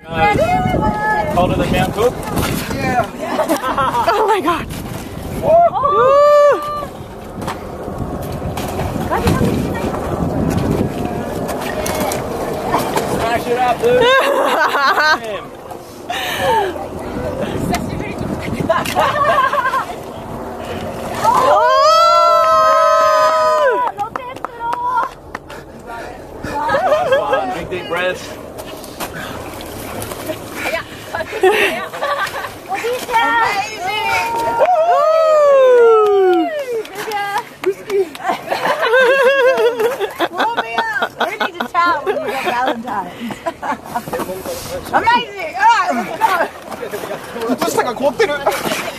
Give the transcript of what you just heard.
Colder than Mount Cook? Yeah. Oh my god. Smash it up, dude. Big deep breaths. Blow me up. We need to tell when you get Valentine's. Amazing. All right, let's go. 靴下が凍ってる。